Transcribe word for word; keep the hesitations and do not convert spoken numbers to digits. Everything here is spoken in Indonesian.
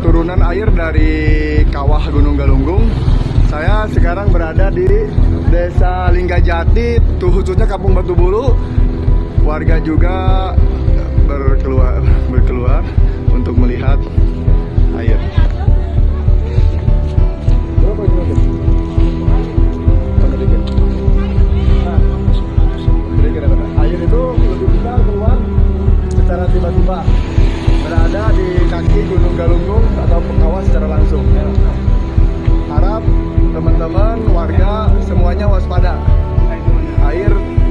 turunan air dari kawah Gunung Galunggung. Saya sekarang berada di Desa Linggajati, khususnya Kampung Batubulu. Warga juga berkeluar berkeluar untuk melihat air. Air itu lebih besar keluar secara tiba-tiba, berada di kaki Gunung Galunggung atau kawah secara langsung. Harap teman-teman warga semuanya waspada. Air